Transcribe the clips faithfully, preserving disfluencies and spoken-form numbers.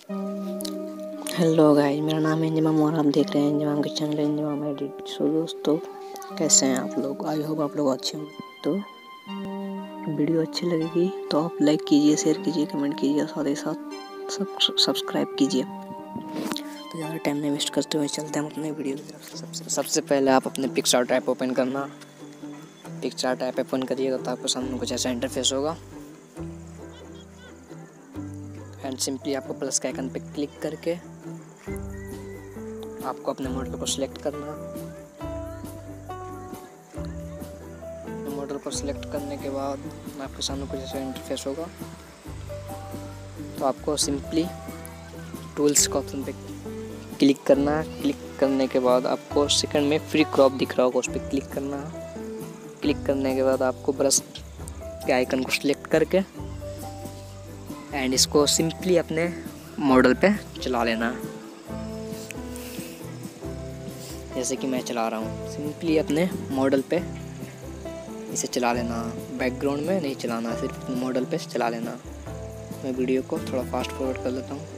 Hello guys, मेरा नाम है इंजमाम और आप देख रहे हैं इंजमाम के चैनल इंजमाम एडिट। सो दोस्तों, कैसे हैं आप लोग? आई होप आप लोग अच्छे होंगे। तो वीडियो अच्छी लगेगी तो आप लाइक कीजिए, शेयर कीजिए, कमेंट कीजिए, साथ ही साथ सब्सक्राइब कीजिए। तो ज़्यादा टाइम नहीं वेस्ट करते हुए चलते हैं अपने वीडियो की तरफ। सबसे सबसे पहले आप अपने पिक्सार्ट ऐप ओपन करना। पिक्सार्ट ऐप ओपन करिएगा तो आपको सामने कुछ ऐसा इंटरफेस होगा एंड सिंपली आपको प्लस के आइकन पे क्लिक करके आपको अपने मॉडल को सिलेक्ट करना। मॉडल को सिलेक्ट करने के बाद आपके सामने कुछ ऐसा इंटरफेस होगा। तो आपको सिंपली टूल्स का ऑप्शन पे क्लिक करना। क्लिक करने के बाद आपको सेकंड में फ्री क्रॉप दिख रहा होगा, उस पर क्लिक करना। क्लिक करने के बाद आपको ब्रश के आइकन को सिलेक्ट करके एंड इसको सिंपली अपने मॉडल पे चला लेना। जैसे कि मैं चला रहा हूँ, सिंपली अपने मॉडल पे इसे चला लेना। बैकग्राउंड में नहीं चलाना, सिर्फ मॉडल पे चला लेना। मैं वीडियो को थोड़ा फास्ट फॉरवर्ड कर लेता हूँ।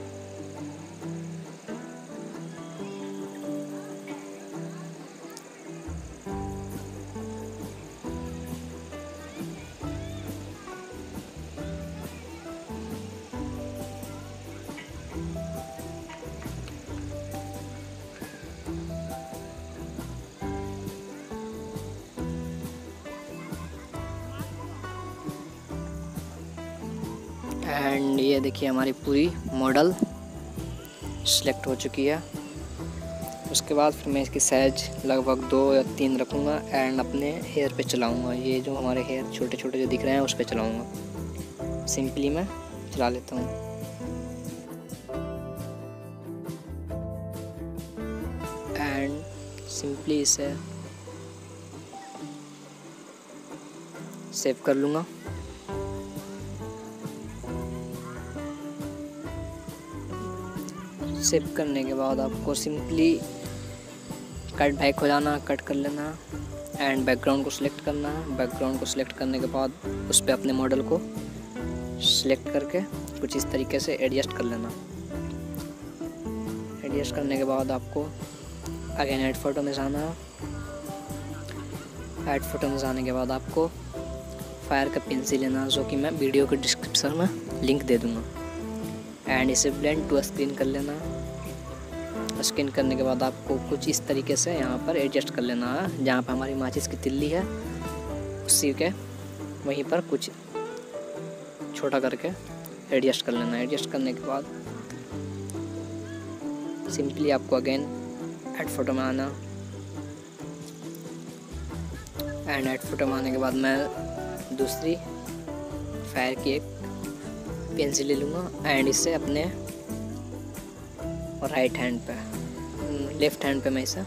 एंड ये देखिए हमारी पूरी मॉडल सिलेक्ट हो चुकी है। उसके बाद फिर मैं इसकी साइज लगभग दो या तीन रखूँगा एंड अपने हेयर पे चलाऊँगा। ये जो हमारे हेयर छोटे छोटे जो दिख रहे हैं उस पे चलाऊँगा। सिंपली मैं चला लेता हूँ एंड सिंपली इसे सेव कर लूँगा। सेव करने के बाद आपको सिंपली कट बैक हो जाना, कट कर लेना एंड बैकग्राउंड को सिलेक्ट करना। बैकग्राउंड को सिलेक्ट करने के बाद उस पर अपने मॉडल को सिलेक्ट करके कुछ इस तरीके से एडजस्ट कर लेना। एडजस्ट करने के बाद आपको अगेन ऐड फोटो में जाना। ऐड फोटो में जाने के बाद आपको फायर का पेंसिल लेना, जो कि मैं वीडियो के डिस्क्रिप्शन में लिंक दे दूँगा। एंड इसे ब्लेंड टू स्क्रीन कर लेना। स्कैन करने के बाद आपको कुछ इस तरीके से यहाँ पर एडजस्ट कर लेना है। जहाँ पर हमारी माचिस की तिल्ली है उसी के वहीं पर कुछ छोटा करके एडजस्ट कर लेना। एडजस्ट करने के बाद सिंपली आपको अगेन ऐड फोटो में आना एंड ऐड फोटो में आने के बाद मैं दूसरी फायर की एक पेंसिल ले लूँगा एंड इसे अपने राइट हैंड पे लेफ़्ट हैंड पे मैं इसे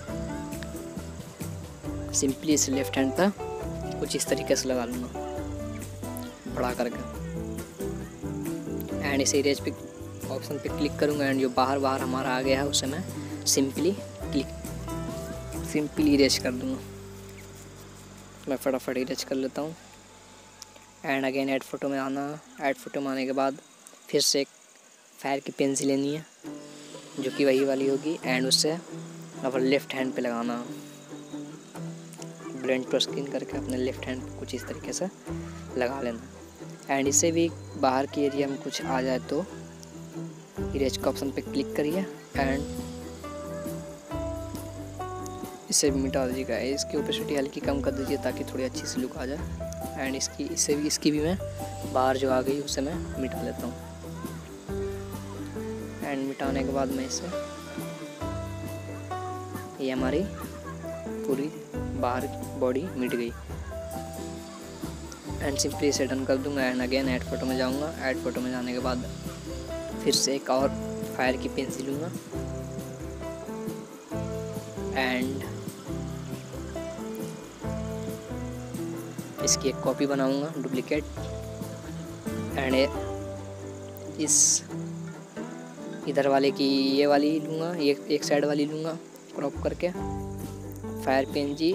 सिंपली इसे लेफ़्ट हैंड पे कुछ इस तरीके से लगा लूँगा बड़ा करके एंड इसे इरेज पे ऑप्शन पे क्लिक करूँगा एंड जो बाहर बाहर हमारा आ गया है उसे मैं सिंपली क्लिक सिंपली इरेज कर दूँगा। मैं फटाफट इरेज कर लेता हूँ एंड अगेन ऐड फोटो में आना। ऐड फोटो में आने के बाद फिर से एक फायर की पेंसिल लेनी है, जो कि वही वाली होगी एंड उससे अपने लेफ़्ट हैंड पे लगाना। ब्लेंड टू स्क्रीन करके अपने लेफ़्ट हैंड पे कुछ इस तरीके से लगा लेना एंड इसे भी बाहर की एरिया में कुछ आ जाए तो इरेज का ऑप्शन पे क्लिक करिए एंड इसे भी मिटा दीजिएगा। इसकी ओपेसिटी हल्की कम कर दीजिए ताकि थोड़ी अच्छी सी लुक आ जाए एंड इसकी इससे भी इसकी भी मैं बाहर जो आ गई उसे मैं मिटा लेता हूँ। एंड मिटाने के बाद मैं इसे ये हमारी पूरी बाहर बॉडी मिट गई एंड सिंपली इसे डन कर दूंगा एंड अगेन ऐड फोटो में जाऊंगा। ऐड फोटो में जाने के बाद फिर से एक और फायर की पेंसिल लूँगा एंड इसकी एक कॉपी बनाऊंगा डुप्लीकेट एंड इस इधर वाले की ये वाली लूँगा, ये एक साइड वाली लूँगा क्रॉप करके फायर पेंजी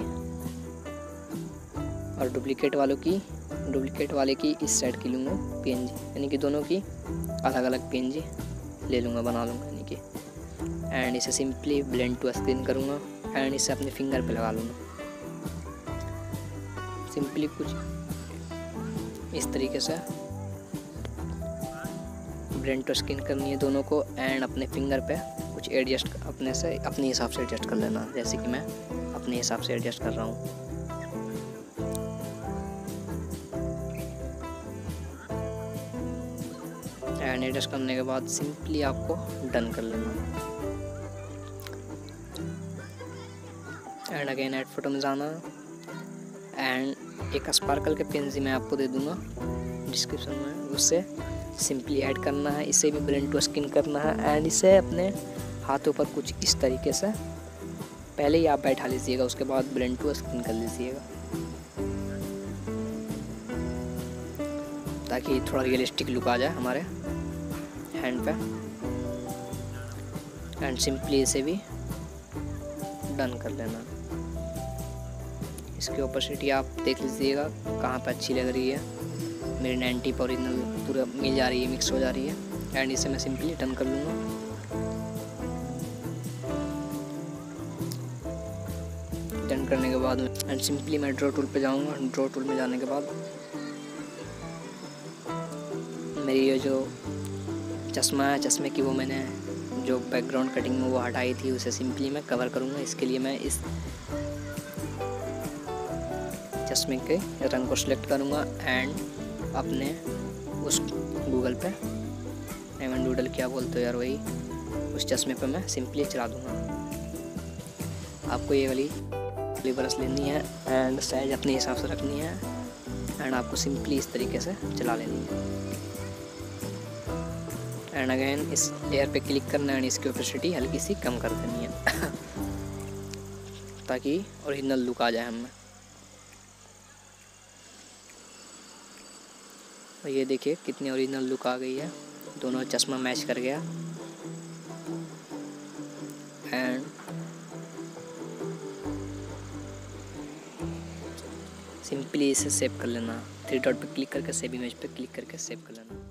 और डुप्लीकेट वालों की डुप्लीकेट वाले की इस साइड की लूँगा पेंजी, यानी कि दोनों की अलग अलग पेंजी ले लूँगा, बना लूँगा यानी कि। एंड इसे सिंपली ब्लेंड टू स्क्रीन करूँगा एंड इसे अपने फिंगर पे लगा लूँगा। सिंपली कुछ इस तरीके से ब्लेंड टू स्क्रीन करनी है दोनों को एंड अपने फिंगर पे कुछ एडजस्ट अपने से अपने हिसाब से एडजस्ट कर लेना, जैसे कि मैं अपने हिसाब से एडजस्ट कर रहा हूँ। एंड एडजस्ट करने के बाद सिंपली आपको डन कर लेना। एंड अगेन ऐड फोटो में जाना एंड एक स्पार्कल के पेन से मैं आपको दे दूंगा डिस्क्रिप्शन में, उससे सिंपली ऐड करना है। इसे भी ब्लेंड टू स्क्रीन करना है एंड इसे अपने हाथों पर कुछ इस तरीके से पहले ही आप बैठा लीजिएगा, उसके बाद ब्लेंड टू स्क्रीन कर लीजिएगा ताकि थोड़ा रियलिस्टिक लुक आ जाए हमारे हैंड पे। एंड सिंपली इसे भी डन कर लेना। इसकी ओपेसिटी आप देख लीजिएगा कहाँ पे अच्छी लग रही है, मेरी नाइन्टी पर ओरिजिनल पूरा मिल जा रही है, मिक्स हो जा रही है। एंड इसे मैं सिंपली डन कर लूँगा। डन करने के बाद एंड सिंपली मैं ड्रॉ टूल पे जाऊँगा। ड्रॉ टूल में जाने के बाद मेरी ये जो चश्मा है, चश्मे की वो मैंने जो बैकग्राउंड कटिंग में वो हटाई थी, उसे सिंपली मैं कवर करूँगा। इसके लिए मैं इस चश्मे के रंग को सिलेक्ट करूँगा एंड अपने उस गूगल पे एवन डूडल क्या बोलते हो यार, वही उस चश्मे पे मैं सिंपली चला दूँगा। आपको ये वाली वाली ब्रश लेनी है एंड साइज अपने हिसाब से रखनी है एंड आपको सिंपली इस तरीके से चला लेनी है। एंड अगेन इस लेयर पे क्लिक करना है एंड इसकी ओपेसिटी हल्की सी कम कर देनी है ताकि ओरिजिनल लुक आ जाए हमें। और ये देखिए कितनी ओरिजिनल लुक आ गई है, दोनों चश्मा मैच कर गया। एंड सिंपली इसे सेव कर लेना, थ्री डॉट पे क्लिक करके सेव इमेज पे क्लिक करके सेव कर लेना।